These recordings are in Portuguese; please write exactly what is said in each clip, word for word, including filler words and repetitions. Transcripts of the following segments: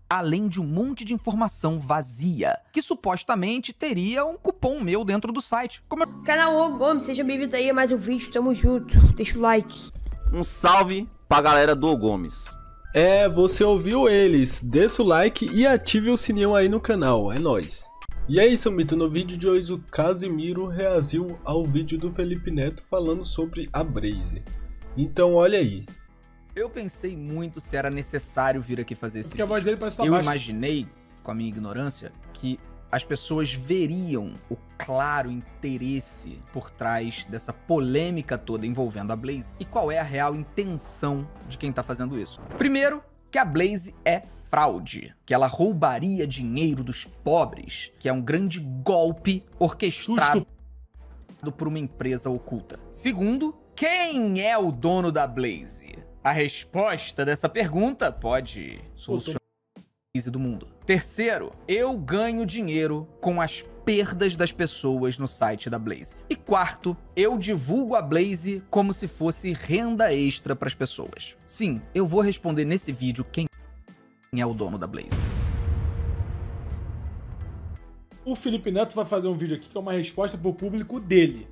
além de um monte de informação vazia, que supostamente teria um cupom meu dentro do site. Como eu... Canal O Gomes, seja bem-vindo aí a mais um vídeo, tamo junto, deixa o like. Um salve pra galera do O Gomes. É, você ouviu eles, desça o like e ative o sininho aí no canal, é nóis. E é isso, Mito, no vídeo de hoje o Casimiro reagiu ao vídeo do Felipe Neto falando sobre a Blaze. Então olha aí. Eu pensei muito se era necessário vir aqui fazer esse Porque a voz dele parece estar Eu baixa. imaginei, com a minha ignorância, que as pessoas veriam o claro interesse por trás dessa polêmica toda envolvendo a Blaze e qual é a real intenção de quem tá fazendo isso. Primeiro, que a Blaze é fraude, que ela roubaria dinheiro dos pobres, que é um grande golpe orquestrado Susto. por uma empresa oculta. Segundo, quem é o dono da Blaze? A resposta dessa pergunta pode solucionar a crise do mundo. Terceiro, eu ganho dinheiro com as perdas das pessoas no site da Blaze. E quarto, eu divulgo a Blaze como se fosse renda extra para as pessoas. Sim, eu vou responder nesse vídeo quem é o dono da Blaze. O Felipe Neto vai fazer um vídeo aqui que é uma resposta pro público dele.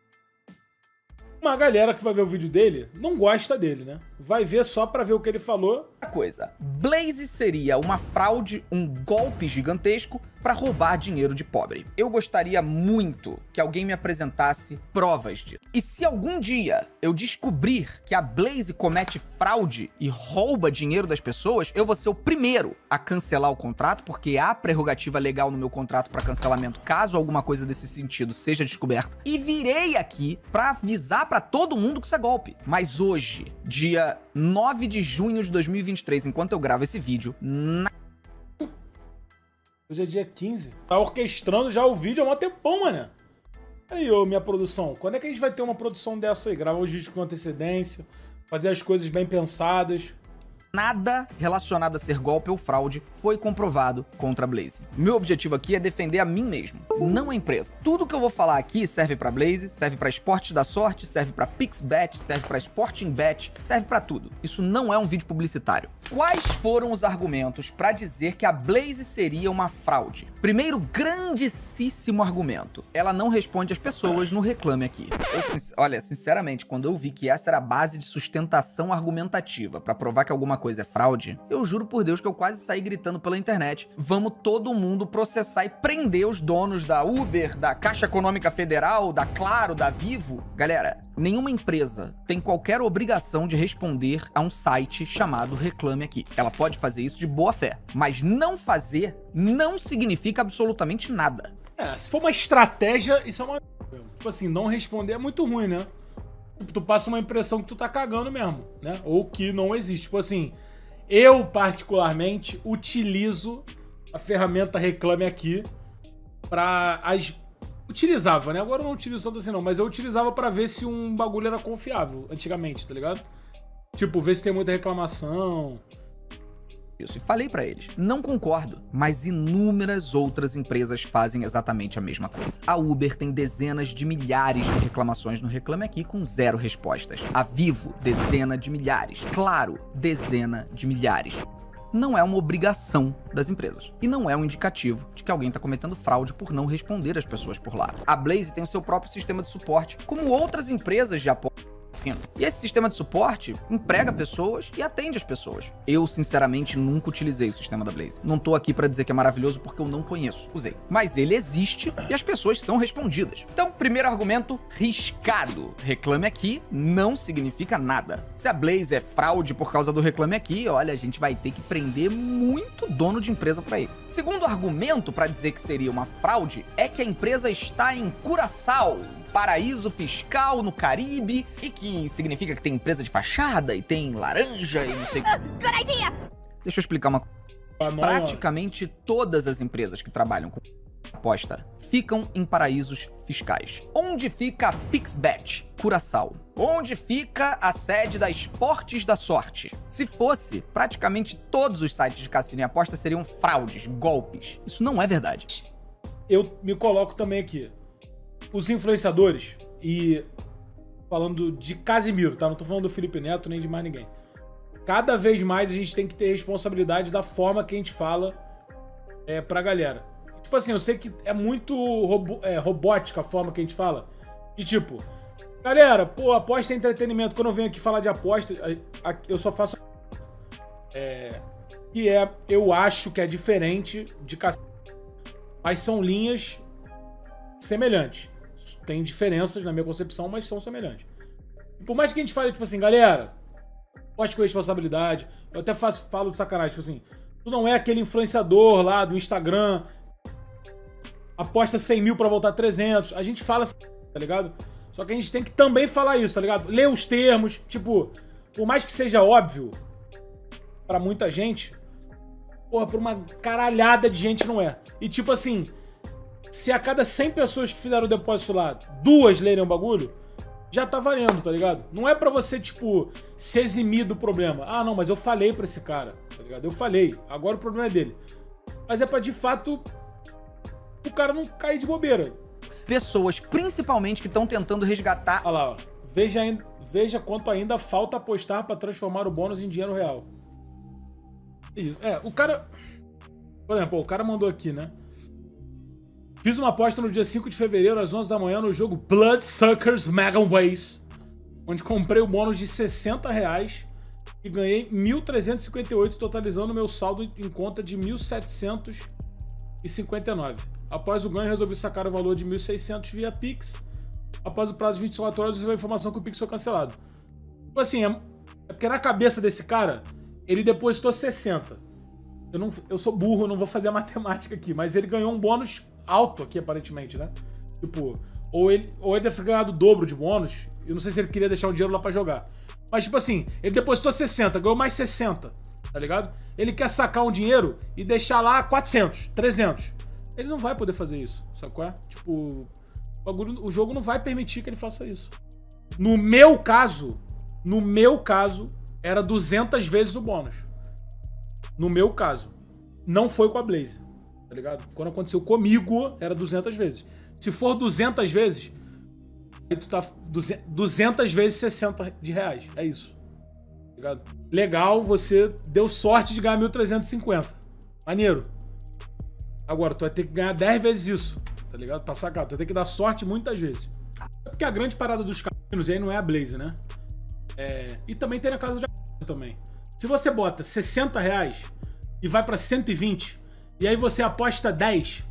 Uma galera que vai ver o vídeo dele não gosta dele, né? Vai ver só pra ver o que ele falou. Outra coisa, Blaze seria uma fraude, um golpe gigantesco para roubar dinheiro de pobre. Eu gostaria muito que alguém me apresentasse provas disso. E se algum dia eu descobrir que a Blaze comete fraude e rouba dinheiro das pessoas, eu vou ser o primeiro a cancelar o contrato, porque há prerrogativa legal no meu contrato para cancelamento caso alguma coisa desse sentido seja descoberta. E virei aqui para avisar para todo mundo que isso é golpe. Mas hoje, dia nove de junho de dois mil e vinte e três, enquanto eu gravo esse vídeo, na... Hoje é dia quinze. Tá orquestrando já o vídeo há um tempão, mano. Aí, ô, minha produção, quando é que a gente vai ter uma produção dessa aí? Gravar os vídeos com antecedência, fazer as coisas bem pensadas. Nada relacionado a ser golpe ou fraude foi comprovado contra a Blaze. Meu objetivo aqui é defender a mim mesmo, não a empresa. Tudo que eu vou falar aqui serve pra Blaze, serve pra Esportes da Sorte, serve pra PixBet, serve pra Sportingbet, serve pra tudo. Isso não é um vídeo publicitário. Quais foram os argumentos pra dizer que a Blaze seria uma fraude? Primeiro, grandíssimo argumento. Ela não responde às pessoas no Reclame Aqui. Eu, sin- olha, sinceramente, quando eu vi que essa era a base de sustentação argumentativa pra provar que alguma coisa é fraude, eu juro por Deus que eu quase saí gritando pela internet: vamos todo mundo processar e prender os donos da Uber, da Caixa Econômica Federal, da Claro, da Vivo. Galera, nenhuma empresa tem qualquer obrigação de responder a um site chamado Reclame Aqui. Ela pode fazer isso de boa fé, mas não fazer não significa absolutamente nada. É, se for uma estratégia, isso é uma... Tipo assim, não responder é muito ruim, né? Tu passa uma impressão que tu tá cagando mesmo, né? Ou que não existe. Tipo assim, eu particularmente utilizo a ferramenta Reclame Aqui pra... As... Utilizava, né? Agora eu não utilizo tanto assim não, mas eu utilizava pra ver se um bagulho era confiável, antigamente, tá ligado? Tipo, ver se tem muita reclamação. Isso, e falei pra eles, não concordo, mas inúmeras outras empresas fazem exatamente a mesma coisa. A Uber tem dezenas de milhares de reclamações no Reclame Aqui com zero respostas. A Vivo, dezena de milhares. Claro, dezena de milhares. Não é uma obrigação das empresas. E não é um indicativo de que alguém está cometendo fraude por não responder às pessoas por lá. A Blaze tem o seu próprio sistema de suporte, como outras empresas de apoio. E esse sistema de suporte emprega pessoas e atende as pessoas. Eu, sinceramente, nunca utilizei o sistema da Blaze. Não tô aqui pra dizer que é maravilhoso porque eu não conheço. Usei. Mas ele existe e as pessoas são respondidas. Então, primeiro argumento, riscado. Reclame Aqui não significa nada. Se a Blaze é fraude por causa do Reclame Aqui, olha, a gente vai ter que prender muito dono de empresa pra ele. Segundo argumento pra dizer que seria uma fraude é que a empresa está em Curaçao, paraíso fiscal no Caribe, e que significa que tem empresa de fachada e tem laranja e não sei o que. Deixa eu explicar uma coisa. Praticamente todas as empresas que trabalham com aposta ficam em paraísos fiscais. Onde fica a PixBet? Curaçao. Onde fica a sede da Esportes da Sorte? Se fosse, praticamente todos os sites de cassino e aposta seriam fraudes, golpes. Isso não é verdade. Eu me coloco também aqui. Os influenciadores, e falando de Casimiro, tá? Não tô falando do Felipe Neto nem de mais ninguém. cada vez mais a gente tem que ter responsabilidade da forma que a gente fala é, pra galera. Tipo assim, eu sei que é muito robô, é, robótica a forma que a gente fala. E tipo, galera, pô, aposta é entretenimento. Quando eu venho aqui falar de aposta, eu só faço... É, que é, eu acho que é diferente de cassino. Mas são linhas semelhantes. Tem diferenças na minha concepção, mas são semelhantes. E por mais que a gente fale, tipo assim, galera, aposte com responsabilidade. Eu até faço, falo de sacanagem, tipo assim, tu não é aquele influenciador lá do Instagram, aposta cem mil pra voltar trezentos. A gente fala assim, tá ligado? Só que a gente tem que também falar isso, tá ligado? Ler os termos, tipo, por mais que seja óbvio pra muita gente, porra, pra uma caralhada de gente não é. E tipo assim, se a cada cem pessoas que fizeram o depósito lá, duas lerem o bagulho, já tá valendo, tá ligado? Não é pra você, tipo, se eximir do problema. Ah, não, mas eu falei pra esse cara, tá ligado? Eu falei, agora o problema é dele. Mas é pra, de fato, o cara não cair de bobeira. Pessoas, principalmente, que estão tentando resgatar... Olha lá, ó. Veja, veja quanto ainda falta apostar pra transformar o bônus em dinheiro real. Isso. É, o cara... Por exemplo, o cara mandou aqui, né? Fiz uma aposta no dia cinco de fevereiro, às onze da manhã, no jogo Bloodsuckers Megaways, onde comprei o bônus de sessenta reais e ganhei mil trezentos e cinquenta e oito, totalizando meu saldo em conta de mil setecentos e cinquenta e nove. Após o ganho, resolvi sacar o valor de mil e seiscentos via Pix. Após o prazo de vinte e quatro horas, recebi a informação que o Pix foi cancelado. Tipo assim, é, é porque na cabeça desse cara, ele depositou sessenta. Eu, não, eu sou burro, eu não vou fazer a matemática aqui, mas ele ganhou um bônus alto aqui, aparentemente, né? Tipo, ou ele, ou ele deve ter ganhado o dobro de bônus. Eu não sei se ele queria deixar o dinheiro lá pra jogar. Mas, tipo assim, ele depositou sessenta, ganhou mais sessenta, tá ligado? Ele quer sacar um dinheiro e deixar lá quatrocentos, trezentos. Ele não vai poder fazer isso, sabe qual é? Tipo, o, bagulho, o jogo não vai permitir que ele faça isso. No meu caso, no meu caso, era duzentas vezes o bônus. No meu caso. Não foi com a Blaze, tá ligado? Quando aconteceu comigo, era duzentas vezes. Se for duzentas vezes, aí tu tá duzentas vezes sessenta de reais. É isso. Tá ligado? Legal, você deu sorte de ganhar mil trezentos e cinquenta. Maneiro. Agora, tu vai ter que ganhar dez vezes isso, tá ligado? Pra sacar. Tu vai ter que dar sorte muitas vezes. É porque a grande parada dos cassinos aí não é a Blaze, né? É... E também tem na casa de aposta também. Se você bota sessenta reais e vai pra cento e vinte, e aí você aposta dez,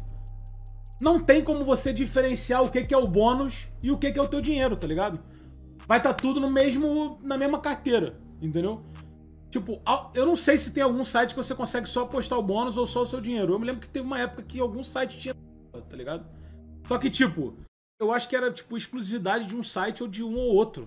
não tem como você diferenciar o que que é o bônus e o que que é o teu dinheiro, tá ligado? Vai estar tudo no mesmo, na mesma carteira, entendeu? Tipo, eu não sei se tem algum site que você consegue só apostar o bônus ou só o seu dinheiro. Eu me lembro que teve uma época que algum site tinha, tá ligado? Só que, tipo, eu acho que era, tipo, exclusividade de um site ou de um ou outro.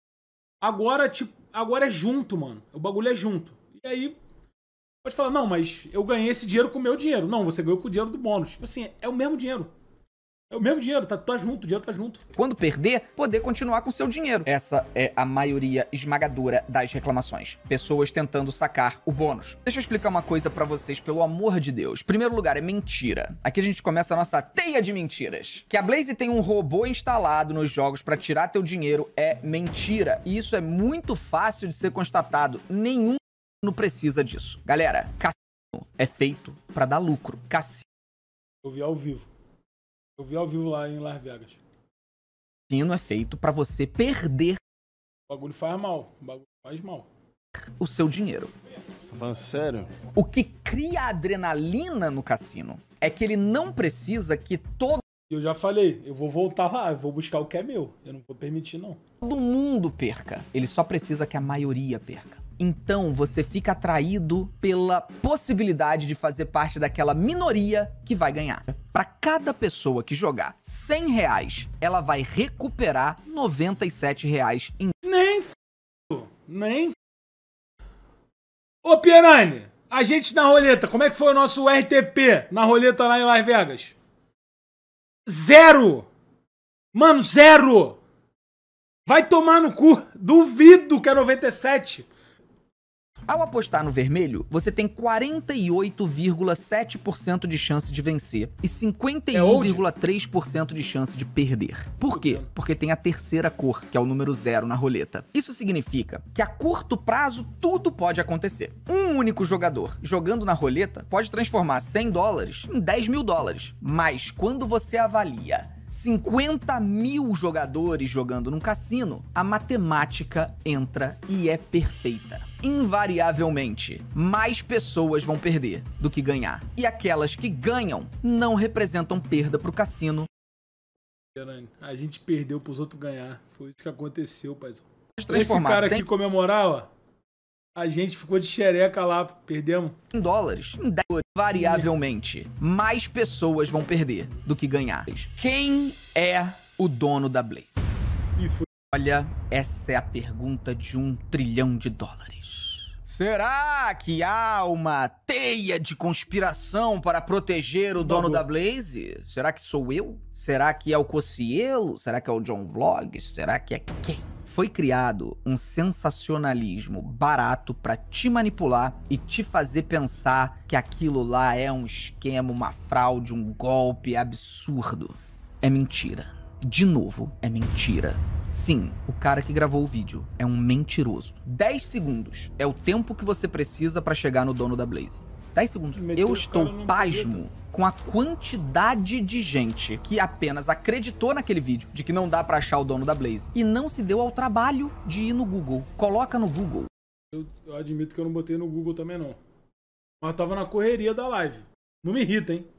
Agora, tipo, agora é junto, mano. O bagulho é junto. E aí, pode falar, não, mas eu ganhei esse dinheiro com o meu dinheiro. Não, você ganhou com o dinheiro do bônus. Tipo assim, é o mesmo dinheiro. É o mesmo dinheiro, tá, tá junto, o dinheiro tá junto. Quando perder, poder continuar com seu dinheiro. Essa é a maioria esmagadora das reclamações. Pessoas tentando sacar o bônus. Deixa eu explicar uma coisa pra vocês, pelo amor de Deus. Primeiro lugar, é mentira. Aqui a gente começa a nossa teia de mentiras. Que a Blaze tem um robô instalado nos jogos pra tirar teu dinheiro é mentira. E isso é muito fácil de ser constatado. Nenhum não precisa disso. Galera, cassino é feito pra dar lucro. Cassino. Eu vi ao vivo. Eu vi ao vivo lá em Las Vegas. Cassino é feito pra você perder o bagulho faz mal. O bagulho faz mal. O seu dinheiro. Você tá falando sério? O que cria adrenalina no cassino é que ele não precisa que todo Eu já falei, eu vou voltar lá, eu vou buscar o que é meu. Eu não vou permitir, não. Todo mundo perca. Ele só precisa que a maioria perca. Então você fica atraído pela possibilidade de fazer parte daquela minoria que vai ganhar. Para cada pessoa que jogar cem reais, ela vai recuperar noventa e sete reais em... Nem f... Nem f... Ô, Pierani, a gente na roleta, como é que foi o nosso R T P na roleta lá em Las Vegas? Zero! Mano, zero! Vai tomar no cu. Duvido que é noventa e sete. Ao apostar no vermelho, você tem quarenta e oito vírgula sete por cento de chance de vencer e cinquenta e um vírgula três por cento de chance de perder. Por quê? Porque tem a terceira cor, que é o número zero na roleta. Isso significa que a curto prazo tudo pode acontecer. Um único jogador jogando na roleta pode transformar cem dólares em dez mil dólares. Mas quando você avalia cinquenta mil jogadores jogando num cassino, a matemática entra e é perfeita. Invariavelmente, mais pessoas vão perder do que ganhar. E aquelas que ganham não representam perda pro cassino. A gente perdeu pros outros ganhar. Foi isso que aconteceu, paizão. Esse cara aqui comemorar, ó. A gente ficou de xereca lá, perdemos. Em dólares, em dez, variavelmente, mais pessoas vão perder do que ganhar. Quem é o dono da Blaze? E foi. Olha, essa é a pergunta de um trilhão de dólares. Será que há uma teia de conspiração para proteger o dono da Blaze? Será que sou eu? Será que é o Cocielo? Será que é o John Vlogs? Será que é quem? Foi criado um sensacionalismo barato para te manipular e te fazer pensar que aquilo lá é um esquema, uma fraude, um golpe absurdo. É mentira. De novo, é mentira. Sim, o cara que gravou o vídeo é um mentiroso. dez segundos é o tempo que você precisa para chegar no dono da Blaze. dez segundos. Meteu Eu estou no pasmo com a quantidade de gente que apenas acreditou naquele vídeo de que não dá pra achar o dono da Blaze e não se deu ao trabalho de ir no Google. Coloca no Google. Eu, eu admito que eu não botei no Google também, não. Mas tava na correria da live. Não me irrita, hein?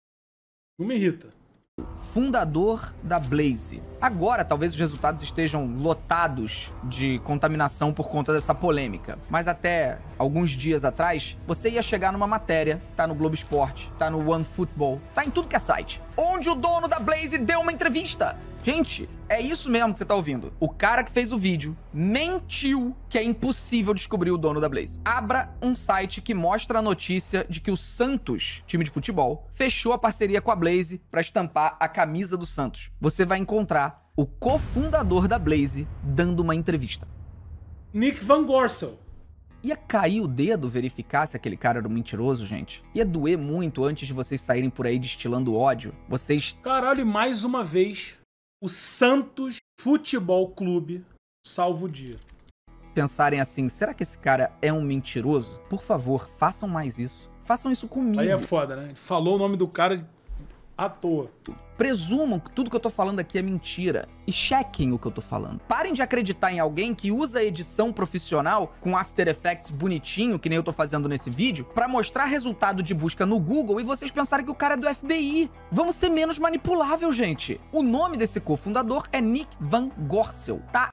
Não me irrita. Fundador da Blaze. Agora, talvez os resultados estejam lotados de contaminação por conta dessa polêmica. Mas até alguns dias atrás, você ia chegar numa matéria, tá no Globo Esporte, tá no OneFootball, tá em tudo que é site, onde o dono da Blaze deu uma entrevista. Gente, é isso mesmo que você tá ouvindo. O cara que fez o vídeo mentiu que é impossível descobrir o dono da Blaze. Abra um site que mostra a notícia de que o Santos, time de futebol, fechou a parceria com a Blaze para estampar a camisa do Santos. Você vai encontrar o cofundador da Blaze dando uma entrevista. Nick Van Gorsel. Ia cair o dedo verificar se aquele cara era um mentiroso, gente? Ia doer muito antes de vocês saírem por aí destilando ódio. Vocês... Caralho, mais uma vez... O Santos Futebol Clube salva o dia. Pensarem assim, será que esse cara é um mentiroso? Por favor, façam mais isso. Façam isso comigo. Aí é foda, né? Ele falou o nome do cara à toa. Presumam que tudo que eu tô falando aqui é mentira. E chequem o que eu tô falando. Parem de acreditar em alguém que usa edição profissional com After Effects bonitinho, que nem eu tô fazendo nesse vídeo, pra mostrar resultado de busca no Google e vocês pensarem que o cara é do F B I. Vamos ser menos manipulável, gente. O nome desse cofundador é Nick Van Gorsel. Tá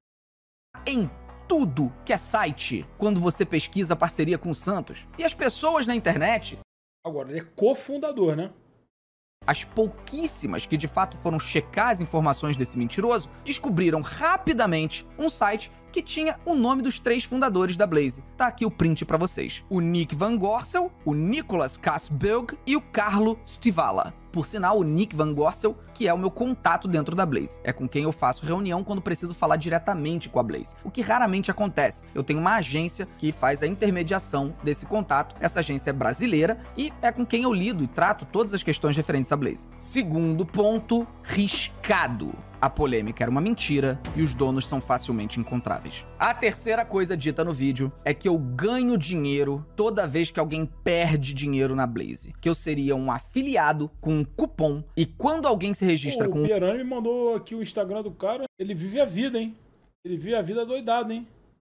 em tudo que é site quando você pesquisa parceria com o Santos. E as pessoas na internet... Agora, ele é cofundador, né? As pouquíssimas que de fato foram checar as informações desse mentiroso descobriram rapidamente um site que tinha o nome dos três fundadores da Blaze. Tá aqui o print pra vocês. O Nick Van Gorsel, o Nicholas Kasberg e o Carlo Stivala. Por sinal, o Nick Van Gorsel, que é o meu contato dentro da Blaze. É com quem eu faço reunião quando preciso falar diretamente com a Blaze. O que raramente acontece. Eu tenho uma agência que faz a intermediação desse contato. Essa agência é brasileira e é com quem eu lido e trato todas as questões referentes à Blaze. Segundo ponto, riscado. A polêmica era uma mentira e os donos são facilmente encontráveis. A terceira coisa dita no vídeo é que eu ganho dinheiro toda vez que alguém perde dinheiro na Blaze. Que eu seria um afiliado com um cupom e quando alguém se registra Pô, com... O Pierani me mandou aqui o Instagram do cara. Ele vive a vida, hein? Ele vive a vida doidado, hein?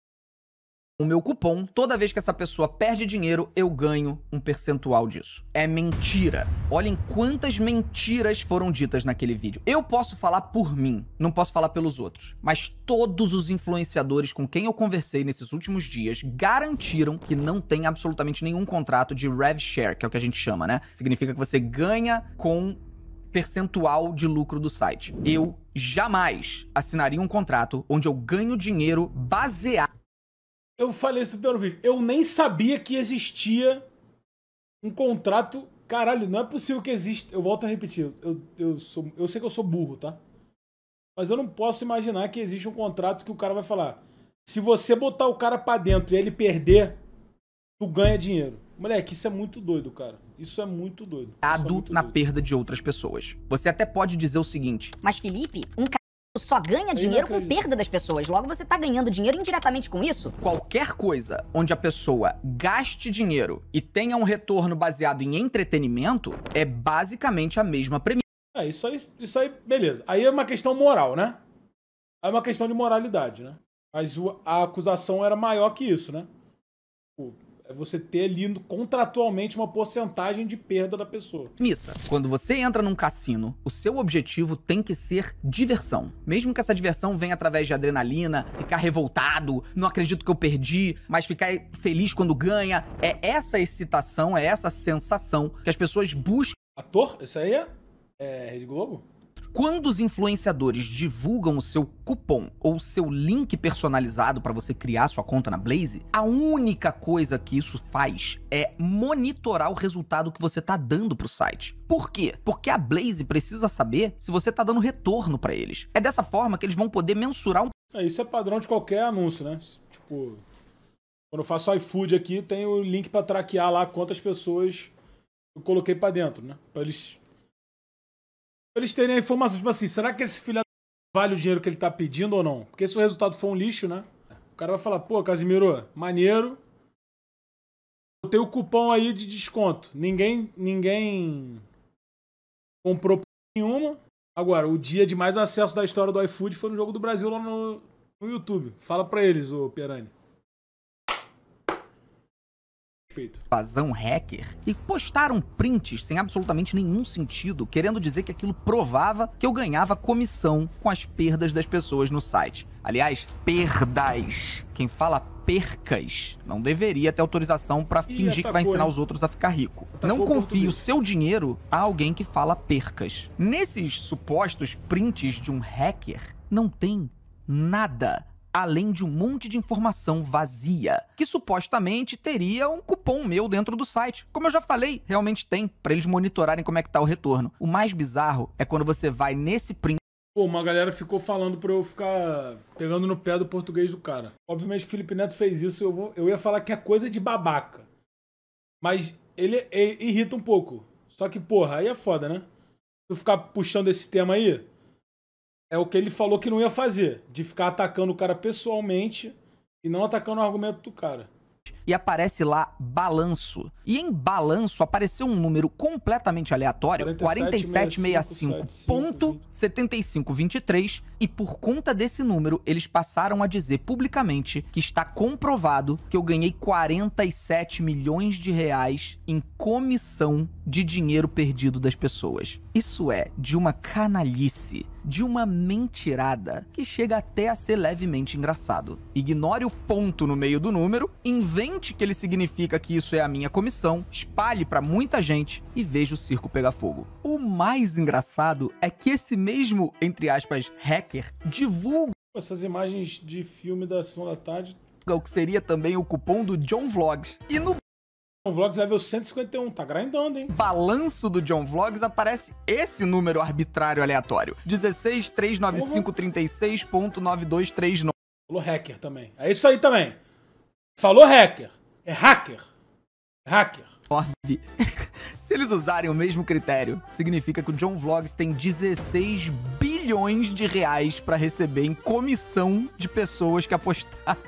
o meu cupom, toda vez que essa pessoa perde dinheiro, eu ganho um percentual disso. É mentira. Olhem quantas mentiras foram ditas naquele vídeo. Eu posso falar por mim, não posso falar pelos outros. Mas todos os influenciadores com quem eu conversei nesses últimos dias garantiram que não tem absolutamente nenhum contrato de rev share, que é o que a gente chama, né? Significa que você ganha com percentual de lucro do site. Eu jamais assinaria um contrato onde eu ganho dinheiro baseado... Eu falei isso no primeiro vídeo. Eu nem sabia que existia um contrato. Caralho, não é possível que exista. Eu volto a repetir. Eu, eu, sou, eu sei que eu sou burro, tá? Mas eu não posso imaginar que existe um contrato que o cara vai falar: Se você botar o cara pra dentro e ele perder, tu ganha dinheiro. Moleque, isso é muito doido, cara. Isso é muito doido. Isso é muito na doido. perda de outras pessoas. Você até pode dizer o seguinte: Mas, Felipe, um cara só ganha dinheiro com perda das pessoas. Logo, você tá ganhando dinheiro indiretamente com isso? qualquer coisa onde a pessoa gaste dinheiro e tenha um retorno baseado em entretenimento é basicamente a mesma premissa. É, isso aí, isso aí, beleza. Aí é uma questão moral, né? Aí é uma questão de moralidade, né? Mas o- a acusação era maior que isso, né? Pô, é você ter ali contratualmente uma porcentagem de perda da pessoa. Missa, quando você entra num cassino, o seu objetivo tem que ser diversão. Mesmo que essa diversão venha através de adrenalina, ficar revoltado, não acredito que eu perdi, mas ficar feliz quando ganha. É essa excitação, é essa sensação que as pessoas buscam. Ator? Isso aí é, é Rede Globo? Quando os influenciadores divulgam o seu cupom ou o seu link personalizado para você criar sua conta na Blaze, a única coisa que isso faz é monitorar o resultado que você tá dando pro site. Por quê? Porque a Blaze precisa saber se você tá dando retorno para eles. É dessa forma que eles vão poder mensurar um É, isso é padrão de qualquer anúncio, né? Tipo, quando eu faço iFood aqui, tem o link pra traquear lá quantas pessoas eu coloquei pra dentro, né? Pra eles, pra eles terem a informação. Tipo assim, será que esse filho vale o dinheiro que ele tá pedindo ou não? Porque se o resultado for um lixo, né? O cara vai falar, pô, Casimiro, maneiro. Botei o cupom aí de desconto. Ninguém, ninguém comprou porra nenhuma. Agora, o dia de mais acesso da história do iFood foi no Jogo do Brasil lá no, no YouTube. Fala pra eles, ô Perani. Respeito. invasão hacker e postaram prints sem absolutamente nenhum sentido, querendo dizer que aquilo provava que eu ganhava comissão com as perdas das pessoas no site. Aliás, perdas. Quem fala percas não deveria ter autorização pra Ih, fingir que vai atacou, ensinar hein? os outros a ficar rico. Atacou Não o confie português. o seu dinheiro a alguém que fala percas. Nesses supostos prints de um hacker, não tem nada além de um monte de informação vazia, que supostamente teria um cupom meu dentro do site. Como eu já falei, realmente tem, para eles monitorarem como é que tá o retorno. O mais bizarro é quando você vai nesse print. Pô, uma galera ficou falando pra eu ficar pegando no pé do português do cara. Obviamente que o Felipe Neto fez isso, eu, vou, eu ia falar que é coisa de babaca. Mas ele, ele irrita um pouco. Só que, porra, aí é foda, né? Tu ficar puxando esse tema aí, é o que ele falou que não ia fazer. De ficar atacando o cara pessoalmente e não atacando o argumento do cara. E aparece lá balanço. E em balanço apareceu um número completamente aleatório, quarenta e sete sessenta e cinco ponto setenta e cinco vinte e três, e por conta desse número eles passaram a dizer publicamente que está comprovado que eu ganhei quarenta e sete milhões de reais em comissão de dinheiro perdido das pessoas. Isso é de uma canalice, de uma mentirada que chega até a ser levemente engraçado. Ignore o ponto no meio do número, invente que ele significa que isso é a minha comissão, espalhe pra muita gente e veja o circo pegar fogo. O mais engraçado é que esse mesmo, entre aspas, hacker divulga Essas imagens de filme da Sessão da Tarde. o que seria também o cupom do John Vlogs. E no O Vlogs level cento e cinquenta e um, tá grindando, hein? balanço do John Vlogs aparece esse número arbitrário aleatório: dezesseis trezentos e noventa e cinco trinta e seis ponto nove dois três nove. Falou hacker também. É isso aí também. Falou hacker. É hacker. É hacker. Se eles usarem o mesmo critério, significa que o John Vlogs tem dezesseis bilhões de reais pra receber em comissão de pessoas que apostaram.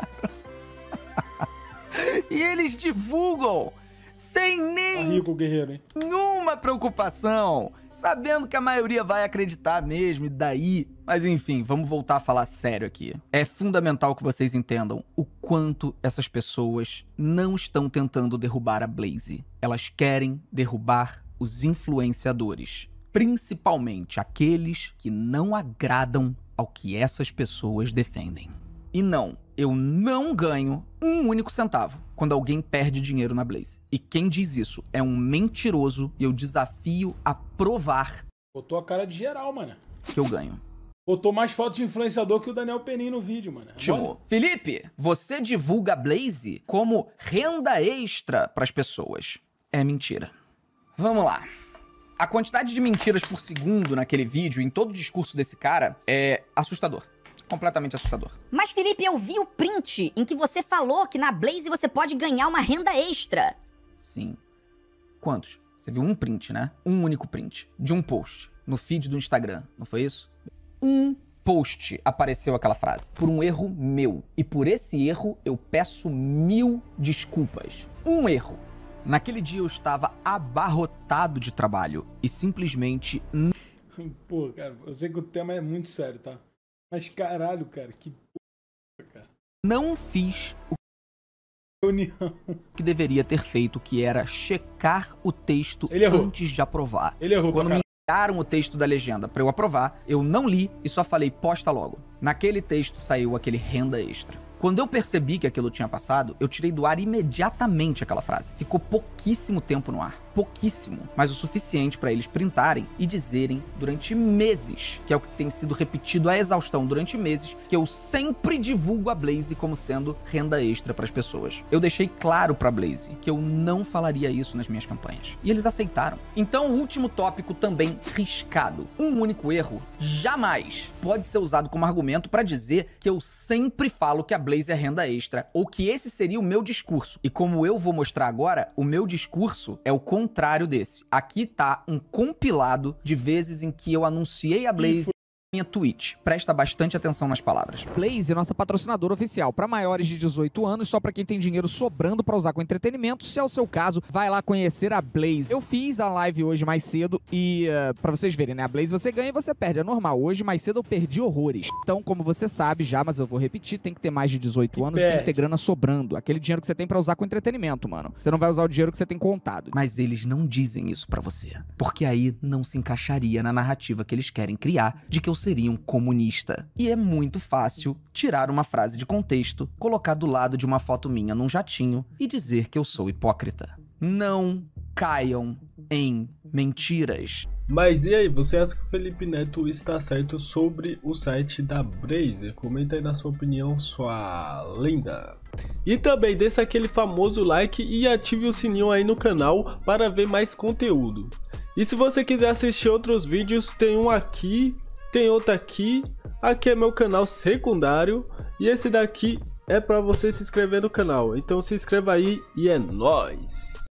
E eles divulgam sem Tá rico o guerreiro, hein? nenhuma preocupação, sabendo que a maioria vai acreditar mesmo, e daí... Mas enfim, vamos voltar a falar sério aqui. É fundamental que vocês entendam o quanto essas pessoas não estão tentando derrubar a Blaze. Elas querem derrubar os influenciadores, principalmente aqueles que não agradam ao que essas pessoas defendem. E não, eu não ganho um único centavo quando alguém perde dinheiro na Blaze. E quem diz isso é um mentiroso, e eu desafio a provar Botou a cara de geral, mano. que eu ganho. Botou mais fotos de influenciador que o Daniel Penin no vídeo, mano. Timor. Felipe, você divulga a Blaze como renda extra pras pessoas. É mentira. Vamos lá. A quantidade de mentiras por segundo naquele vídeo, em todo o discurso desse cara, é assustador. completamente assustador. Mas, Felipe, eu vi o print em que você falou que na Blaze você pode ganhar uma renda extra. Sim. Quantos? Você viu um print, né? Um único print de um post no feed do Instagram, não foi isso? Um post apareceu aquela frase. Por um erro meu. E por esse erro eu peço mil desculpas. Um erro. Naquele dia eu estava abarrotado de trabalho e simplesmente... Pô, cara, eu sei que o tema é muito sério, tá? Mas caralho, cara, que porra, cara. Não fiz o Reunião. que deveria ter feito, que era checar o texto Ele errou. antes de aprovar. Ele errou, Quando cara. me enviaram o texto da legenda para eu aprovar, eu não li e só falei posta logo. Naquele texto saiu aquele renda extra. Quando eu percebi que aquilo tinha passado, eu tirei do ar imediatamente aquela frase. Ficou pouquíssimo tempo no ar. Pouquíssimo. Mas o suficiente para eles printarem e dizerem durante meses, que é o que tem sido repetido à exaustão durante meses, que eu sempre divulgo a Blaze como sendo renda extra para as pessoas. Eu deixei claro para a Blaze que eu não falaria isso nas minhas campanhas. E eles aceitaram. Então, o último tópico também riscado. Um único erro jamais pode ser usado como argumento para dizer que eu sempre falo que a Blaze é renda extra, ou que esse seria o meu discurso. E como eu vou mostrar agora, o meu discurso é o contrário desse. Aqui tá um compilado de vezes em que eu anunciei a Blaze minha Twitch. Presta bastante atenção nas palavras. Blaze é nossa patrocinadora oficial para maiores de dezoito anos, só para quem tem dinheiro sobrando para usar com entretenimento. Se é o seu caso, vai lá conhecer a Blaze. Eu fiz a live hoje mais cedo e, uh, para vocês verem, né? A Blaze você ganha e você perde, é normal. Hoje, mais cedo, eu perdi horrores. Então, como você sabe já, mas eu vou repetir, tem que ter mais de dezoito anos e tem que ter grana sobrando. Aquele dinheiro que você tem para usar com entretenimento, mano. Você não vai usar o dinheiro que você tem contado. Mas eles não dizem isso pra você, porque aí não se encaixaria na narrativa que eles querem criar de que eu seria um comunista. E é muito fácil tirar uma frase de contexto, colocar do lado de uma foto minha num jatinho e dizer que eu sou hipócrita. Não caiam em mentiras. Mas e aí, você acha que o Felipe Neto está certo sobre o site da Blaze? Comenta aí na sua opinião, sua linda. E também deixa aquele famoso like e ative o sininho aí no canal para ver mais conteúdo. E se você quiser assistir outros vídeos, tem um aqui, tem outro aqui. Aqui é meu canal secundário e esse daqui é para você se inscrever no canal. Então se inscreva aí e é nóis!